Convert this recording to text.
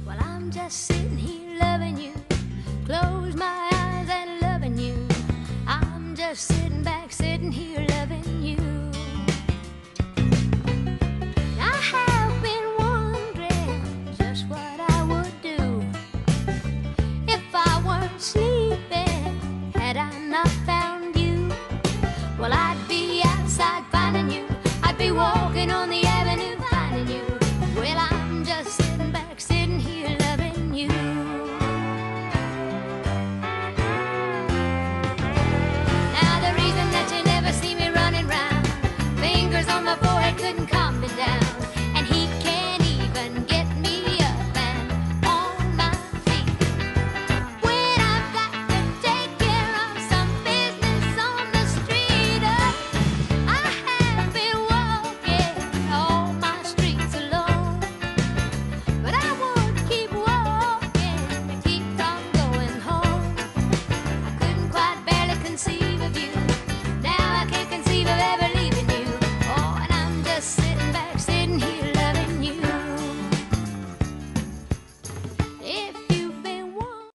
While I'm just sitting here loving you, close my eyes and loving you. I'm just sitting back, sitting here loving you.